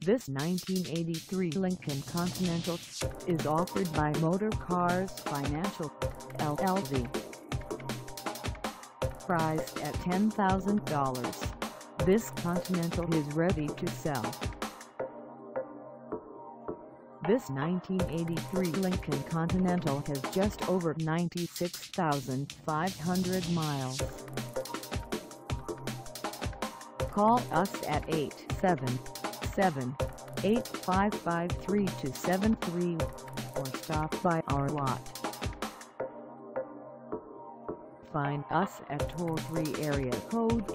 This 1983 Lincoln Continental is offered by Motorcars Financial, LLC. Priced at $10,000, this Continental is ready to sell. This 1983 Lincoln Continental has just over 96,500 miles. Call us at 877-855-3273 or stop by our lot. Find us at toll-free area code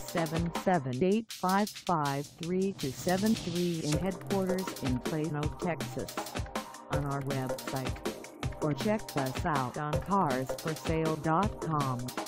877-855-3273 in headquarters in Plano, Texas, on our website, or check us out on carsforsale.com.